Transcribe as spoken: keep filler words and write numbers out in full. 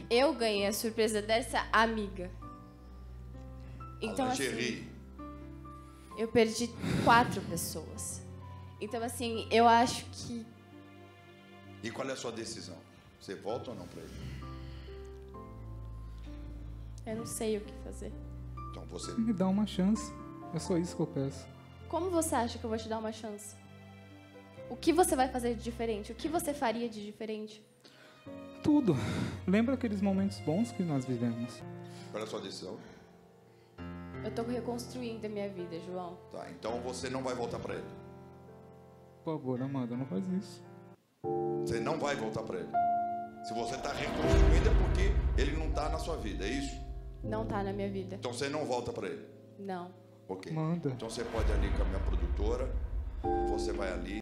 Eu ganhei a surpresa dessa amiga. Então, a assim, lingerie. eu perdi quatro pessoas. Então, assim, eu acho que... E qual é a sua decisão? Você volta ou não para ele? Eu não sei o que fazer. Então você... Me dá uma chance. É só isso que eu peço. Como você acha que eu vou te dar uma chance? O que você vai fazer de diferente? O que você faria de diferente? Tudo. Lembra aqueles momentos bons que nós vivemos? Qual é a sua decisão? Eu tô reconstruindo a minha vida, João. Tá, então você não vai voltar para ele. Por favor, Amanda, não faz isso. Você não vai voltar para ele. Se você está reconstruindo é porque ele não está na sua vida, é isso? Não tá na minha vida. Então você não volta para ele. Não. Ok. Amanda. Então você pode ir ali com a minha produtora. Você vai ali.